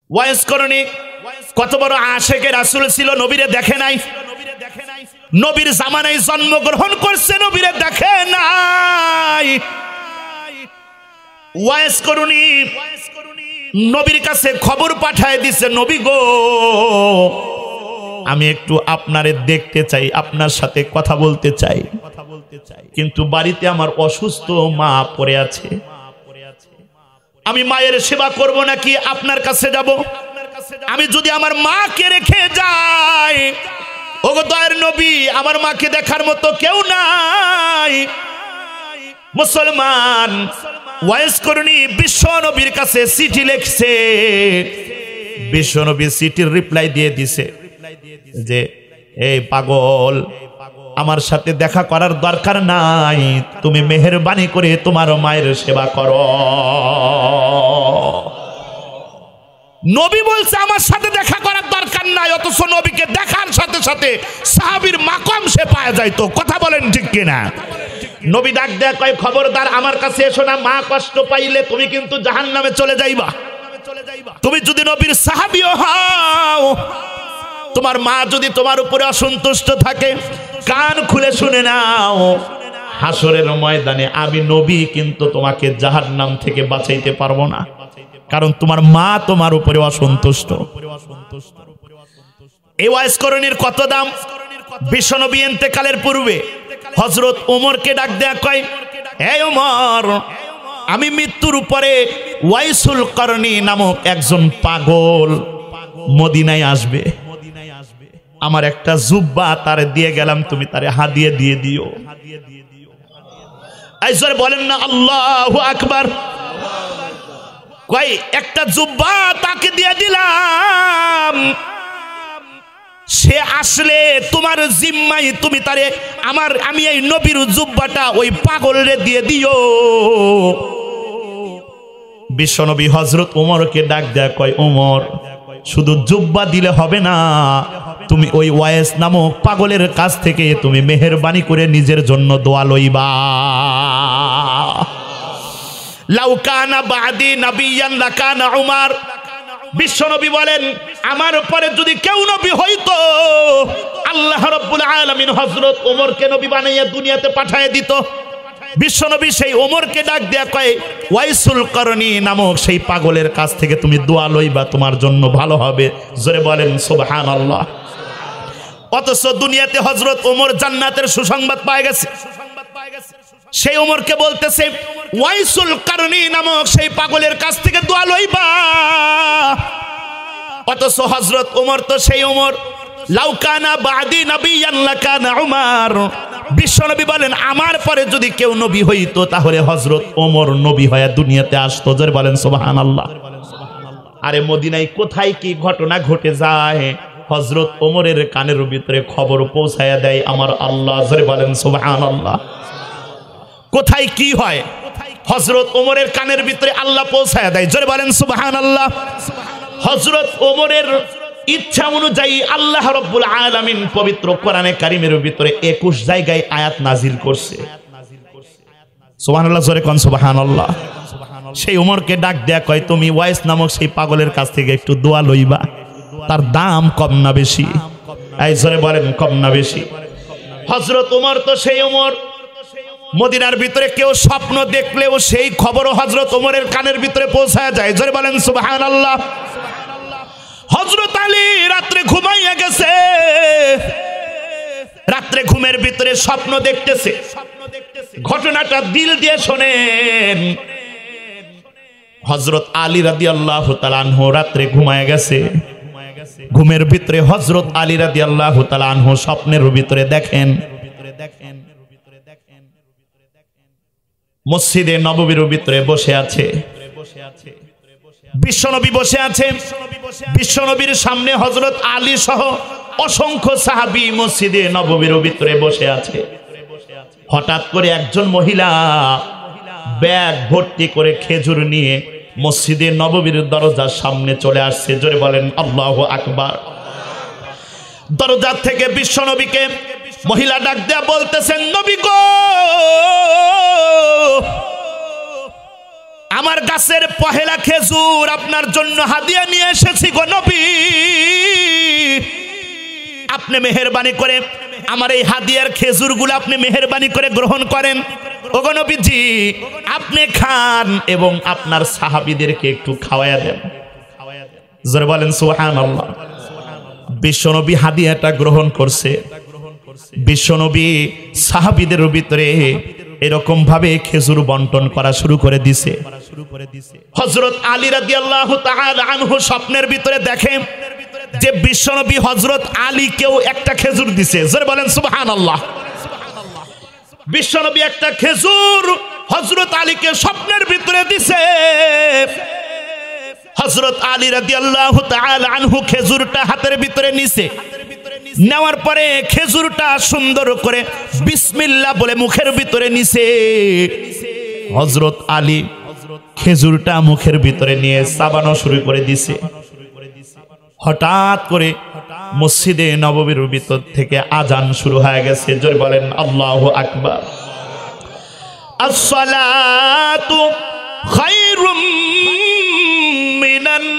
Wise করণী কত বড় আশেকে রাসূল ছিল, নবীরে দেখে নাই, নবীর জামানায় জন্মগ্রহণ করছে, নবীরে দেখে নাই। ওয়াইস করণী নবীর কাছে খবর পাঠায় দিছে, নবী গো আমি একটু আপনারে দেখতে চাই, আপনার সাথে কথা বলতে চাই, কিন্তু বাড়িতে আমার অসুস্থ মা পড়ে আছে, আমি মায়ের সেবা করব নাকি আপনার কাছে যাব? আমি যদি আমার মাকে রেখে যাই, ওগো দয়ার নবী আমার মাকে দেখার মতো কেউ নাই। মুসলমান ওয়াইস করণী বিশ্ব নবীর কাছে চিঠি লিখছে, বিশ্ব নবী চিঠির রিপ্লাই দিয়ে দিছে যে এই পাগল আমার সাথে দেখা করার দরকার নাই, তুমি মেহেরবানি করে তোমার মায়ের সেবা করো। নবী বলছে আমার সাথে দেখা করার দরকার নাই, অথচ নবীকে দেখার সাথে সাথে সাহাবীর মাকাম সে পাওয়া যাইতো। কথা বলেন ঠিক কিনা? নবী ডাক দেয়া কয় খবরদার আমার কাছে এসো না, মা কষ্ট পাইলে তুমি কিন্তু জাহান্নামে চলে যাইবা। তুমি যদি নবীর সাহাবীও হও, তোমার মা যদি তোমার উপরে অসন্তুষ্ট থাকে, কান খুলে শুনে নাও, হাসরের ময়দানে আমি নবী কিন্তু তোমাকে জাহান্নাম থেকে বাঁচাইতে পারবো না, কারণ তোমার মা তোমার উপরে অসন্তুষ্ট। এই ওয়াইস করণীর কত দাম! বিশ্বনবী ইন্তেকালের পূর্বে হযরত ওমরকে ডাক দেয়া কয়, হে ওমর, আমি মৃত্যুর উপরে ওয়াইসুল করণী নামক একজন পাগল মদিনায় আসবে, আমার একটা জুব্বা তারে দিয়ে গেলাম, তুমি তারে হাদিয়া দিয়ে দিও। আইজরে বলেন না আল্লাহু আকবার। কই একটা জুব্বা তাকে দিয়ে দিলাম, সে আসলে তোমার জিম্মাই তুমি তারে আমি এই নবীর জুব্বাটা ওই পাগলরে দিয়ে দিও। বিশ্বনবী হযরত ওমরকে ডাক দেয়া কয়, ওমর শুধু জুব্বা দিলে হবে না, তুমি ওই ওয়াইস নামক পাগলের কাছ থেকে তুমি মেহেরবানি করে নিজের জন্য দোয়া লইবা। লাউ কানা বাদি নবিয়ান লাকানা উমর। বিশ্বনবী বলেন আমার পরে যদি কেউ নবী হইতো, আল্লাহ রাব্বুল আলামিন হযরত ওমরকে নবী বানাইয়া দুনিয়াতে পাঠিয়ে দিত। বিশ্বনবী সেই ওমরকে ডাক দেয়া কয়, ওয়াইসুল করণী নামক সেই পাগলের কাছ থেকে তুমি দোয়া লইবা, তোমার জন্য ভালো হবে। জোরে বলেন সুবহানাল্লাহ। অথচ দুনিয়াতে হযরত ওমর জান্নাতের সুসংবাদ পায় গেছে, সেই ওমরকে বলতেছে ওয়াইসুল করণী নামক সেই পাগলের কাছ থেকে দোয়া লইবা। অথচ হযরত ওমর তো সেই ওমর, লাউ কানা বাদি নবিয়ান লাকানা উমর। বিশ্বনবী বলেন আমার পরে যদি কেউ নবী হইতো তাহলে হযরত ওমর নবী হয়ে দুনিয়াতে আসতো। জোরে বলেন সুবহানাল্লাহ। আরে মদিনায় কোথায় কি ঘটনা ঘটে যায়, হযরত ওমরের কানের ভিতরে খবর পৌঁছায়া দেয় আমার আল্লাহ। জোরে বলেন সুবহানাল্লাহ। কোথায় কি হয় হযরত ওমরের কানের ভিতরে আল্লাহ পৌঁছায়া দেয়। জোরে বলেন সুবহানাল্লাহ। হযরত ওমরের ইচ্ছা অনুযায়ী আল্লাহ রাব্বুল আলামিন পবিত্র কোরআনে কারীমের ভিতরে 21 জায়গায় আয়াত নাজিল করছে। সুবহানাল্লাহ। জোরে কোন সুবহানাল্লাহ। সেই ওমরকে ডাক দেয়া কয়, তুমি ওয়াইস নামক সেই পাগলের কাছ থেকে একটু দোয়া লইবা, তার দাম কম না বেশি? এই জোরে বলেন কম না বেশি? হযরত ওমর তো সেই ওমর, মদিনার ভিতরে কেউ স্বপ্ন দেখলেও সেই খবরও হযরত ওমরের কানের ভিতরে পৌঁছায় যায়। জোরে বলেন সুবহানাল্লাহ। হযরত আলী রাত্রে ঘুমাইয়া গেছে, রাত্রে ঘুমের ভিতরে স্বপ্ন দেখতেছে। ঘটনাটা দিল দিয়ে শোনেন। হযরত আলী রাদিয়াল্লাহু তাআলা আনহু রাত্রে ঘুমায়া গেছে, ঘুমের ভিতরে হযরত আলী রাদিয়াল্লাহু তাআলা আনহু স্বপ্নের ভিতরে দেখেন মসজিদে নববীর ভিতরে বসে আছে, বিশ্বনবী বসে আছে, বিশ্বনবীর সামনে হযরত আলী সহ অসংখ্য সাহাবী মসজিদে নববীর ভিতরে বসে আছে। হঠাৎ করে একজন মহিলা ব্যাগ ভর্তি করে খেজুর নিয়ে মসজিদে নববীর দরজার সামনে চলে আসছে। জোরে বলেন আল্লাহু আকবার। দরজা থেকে বিশ্বনবীকে মহিলা ডাক দেয়া বলতেছেন, নবী গো আমার গাছের পহেলা খেজুর আপনার জন্য হাদিয়া নিয়ে এসেছি গো নবী, আপনি মেহেরবানি করে আমার এই হাদিয়ার খেজুরগুলো আপনি মেহেরবানি করে গ্রহণ করেন। ওগো নবীজি আপনি খান এবং আপনার সাহাবীদেরকে একটু খাওয়ায়া দেন। জোরে বলেন সুবহানাল্লাহ। বিশ্বনবী হাদিয়াটা গ্রহণ করছে। বিশ্বনবী সাহাবীদের ভিতরে এরকম ভাবে খেজুর বন্টন করা শুরু করে দিছে। হযরত আলী রাদিয়াল্লাহু তাআলা আনহু স্বপ্নের ভিতরে দেখে যে বিশ্বনবী হযরত আলীকেও একটা খেজুর দিছে। জোরে বলেন সুবহানাল্লাহ। বিশ্বনবী একটা খেজুর হযরত আলীকে স্বপ্নের ভিতরে দিছে। হযরত আলী রাদিয়াল্লাহু তাআলা আনহু খেজুরটা হাতের ভিতরে নিছে। নেওয়ার পরে খেজুরটা সুন্দর করে বিসমিল্লাহ বলে মুখের ভিতরে নিছে। হযরত আলী খেজুরটা মুখের ভিতরে নিয়ে চাবানো শুরু করে দিছে। হঠাৎ করে মসজিদে নববীর ভিতর থেকে আজান শুরু হয়ে গেছে। জোরে বলেন আল্লাহু আকবার। আসসালাতু খায়রুম মিনান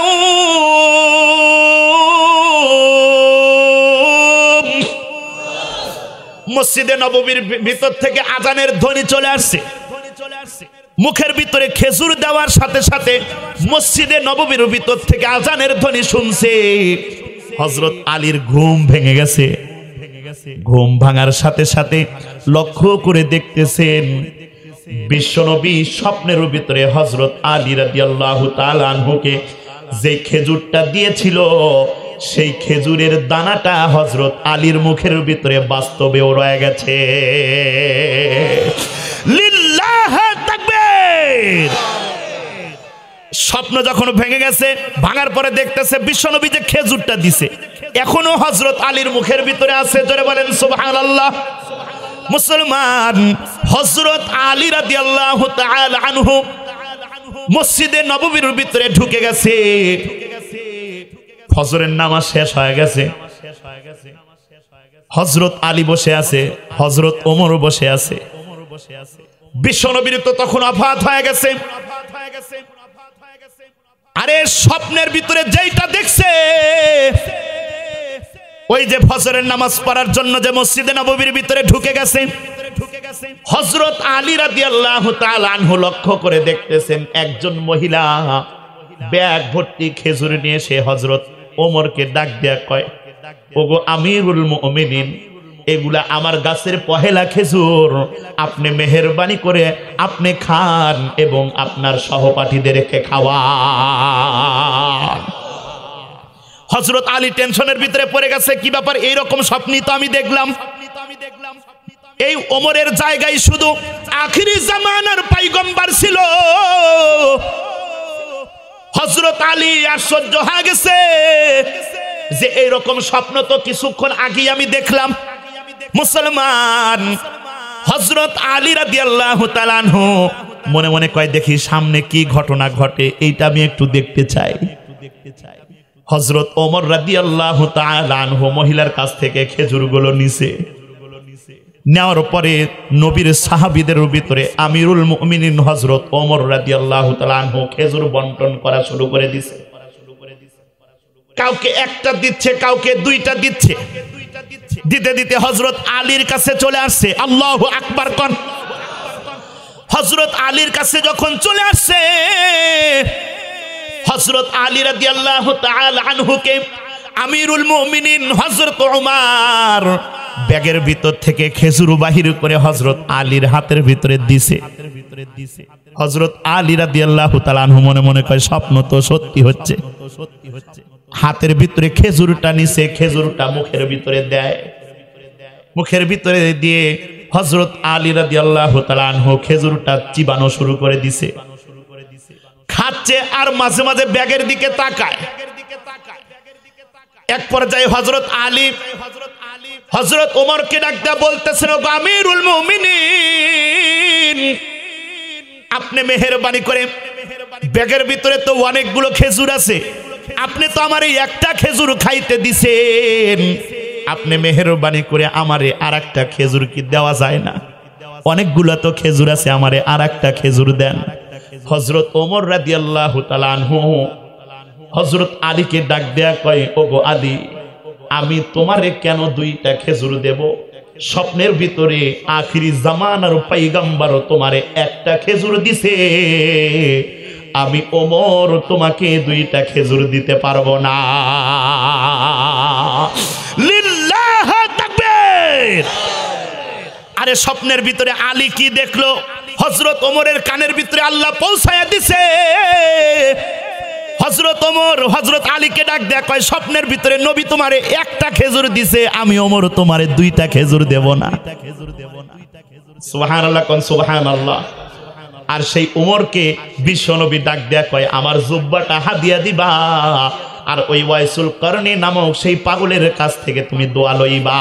নাওম। মসজিদে নববীর ভিতর থেকে আজানের ধ্বনি চলে আসছে। মুখের ভিতরে খেজুর দেওয়ার সাথে সাথে মসজিদে নববীর ভিতর থেকে আজানের ধ্বনি শুনছে। হযরত আলীর ঘুম ভেঙে গেছে। ঘুম ভাঙার সাথে সাথে লক্ষ্য করে দেখতেছেন বিশ্বনবী স্বপ্নের ভিতরে হযরত আলী রাদিয়াল্লাহু তাআলা আনহুকে যে খেজুরটা দিয়েছিল সেই খেজুরের দানাটা হযরত আলীর মুখের ভিতরে বাস্তবেও রয়ে গেছে। লিল্লাহ তাকবীর। স্বপ্ন যখন ভেঙে গেছে, ভাঙার পরে দেখতেছে বিশ্বনবী যে খেজুরটা দিছে এখনো হযরত আলীর মুখের ভিতরে আছে। জোরে বলেন সুবহানাল্লাহ। মুসলমান, হযরত আলী রাদিয়াল্লাহু তাআলা আনহু মসজিদে নববীর ভিতরে ঢুকে গেছে। ফজরের নামাজ শেষ হয়ে গেছে। হযরত আলী বসে আছে, হযরত ওমর বসে আছে। বিশ্বনবীর তো তখন অফাত হয়ে গেছে। আরে স্বপ্নের ভিতরে যেইটা দেখছে, ওই যে ফজরের নামাজ পড়ার জন্য যে মসজিদে নববীর ভিতরে ঢুকে গেছে, হযরত আলী রাদিয়াল্লাহু তাআলা আনহু লক্ষ্য করে দেখতেছেন একজন মহিলা ব্যাগ ভর্তি খেজুর নিয়ে সে হযরত ওমরকে ডাক দেয়া কয়, ওগো আমিরুল মুমিনিন, এগুলা আমার গাছের পহেলা খেজুর, আপনি মেহেরবানি করে আপনি খান এবং আপনার সহপাঠীদেরকে খাওয়ান। হযরত আলী টেনশনের ভিতরে পড়ে গেছে, কি ব্যাপার, এইরকম স্বপ্নই তো আমি দেখলাম। এই ওমরের জায়গায় শুধু আখিরি জামানার পয়গম্বর ছিল। হযরত আলী আশ্চর্য হয়ে গেছে যে এইরকম স্বপ্ন তো কিছুক্ষণ আগে আমি দেখলাম। মুসলমান, হযরত আলী রাদিয়াল্লাহু তাআলা আনহু মনে মনে কয়, দেখি সামনে কি ঘটনা ঘটে, এইটা আমি একটু দেখতে চাই। হযরত ওমর রাদিয়াল্লাহু তাআলা আনহু মহিলার কাছ থেকে খেজুরগুলো নিছে। নেওয়ার পরে নবীর সাহাবীদের ভিতরে আমিরুল মুমিনিন হযরত ওমর রাদিয়াল্লাহু তাআলা আনহু খেজুর বন্টন করা শুরু করে দিছে। কাউকে একটা দিচ্ছে, কাউকে দুইটা দিচ্ছে। দিতে দিতে হযরত আলীর কাছে চলে আসছে। আল্লাহু আকবার কোন। হযরত আলীর কাছে যখন চলে আসছে, হযরত আলী রাদিয়াল্লাহু তাআলা আনহুকে আমিরুল মুমিনিন হযরত ওমর ব্যাগের ভিতর থেকে খেজুর বাহির করে হযরত আলীর হাতের ভিতরে দিছে। হযরত আলী রাদিয়াল্লাহু তাআলা আনহু মনে মনে কয়, স্বপ্ন তো সত্যি হচ্ছে। হাতের ভিতরে খেজুরটা নিছে, খেজুরটা মুখের ভিতরে দেয়। মুখের ভিতরে দিয়ে হযরত আলী রাদিয়াল্লাহু তাআলা আনহু খেজুরটা চিবানো শুরু করে দিছে। খাচ্ছে আর মাঝে মাঝে ব্যাগের দিকে তাকায়। এক পর্যায়ে হযরত আলী হযরত ওমরকে ডাকতে বলতেছেন, ও আমিরুল মুমিনিন, আপনি মেহেরবানি করে, ব্যাগের ভিতরে তো অনেকগুলো খেজুর আছে, আপনি তো আমারে একটা খেজুর খাইতে দিছেন, আপনি মেহেরবানি করে আমারে আরেকটা খেজুর কি দেওয়া যায় না? অনেকগুলো তো খেজুর আছে, আমারে আরেকটা খেজুর দেন। হযরত ওমর রাদিয়াল্লাহু তাআলা আনহু হযরত আলীকে ডাক দেয়া কয়, ওগো আলী, আমি তোমারে কেন দুইটা খেজুর দেব? স্বপ্নের ভিতরে আখিরি জামানার পয়গম্বর তোমারে একটা খেজুর দিছে, আমি ওমর তোমাকে দুইটা খেজুর দিতে পারবো না। লিল্লাহ তাকবীর। আরে স্বপ্নের ভিতরে আলী কি দেখলো? হযরত ওমরের কানের ভিতরে আল্লাহ পৌঁছায়া দিছে। হযরত ওমর হযরত আলীকে ডাক দেয়া কয়, স্বপ্নের ভিতরে নবী তোমারে একটা খেজুর দিছে, আমি ওমর তোমারে দুইটা খেজুর দেব না। সুবহানাল্লাহ কোন সুবহানাল্লাহ। আর সেই ওমরকে বিশ্বনবী ডাক দেয়া কয়, আমার জুব্বাটা হাদিয়া দিবা, আর ওই ওয়াইসুল করনী নামক সেই পাগলের কাছ থেকে তুমি দোয়া লইবা।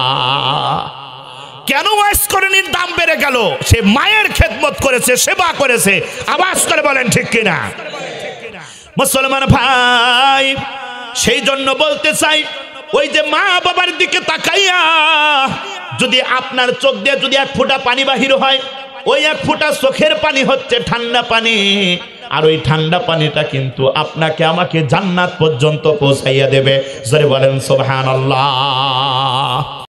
কেন ওয়াইস করণীর দাম বেড়ে গেল? সে মায়ের খেদমত করেছে, সেবা করেছে। আওয়াজ করে বলেন ঠিক কিনা? মুসলমান ভাই, সেই জন্য বলতে চাই, ওই যে মা বাবার দিকে তাকাইয়া যদি আপনার চোখ দিয়ে যদি এক ফোঁটা পানি বাহির হয়, ওই এক ফোঁটা চোখের পানি হচ্ছে ঠান্ডা পানি, আর ওই ঠান্ডা পানিটা কিন্তু আপনাকে আমাকে জান্নাত পর্যন্ত পৌঁছাইয়া দেবে। জোরে বলেন সুবহানাল্লাহ।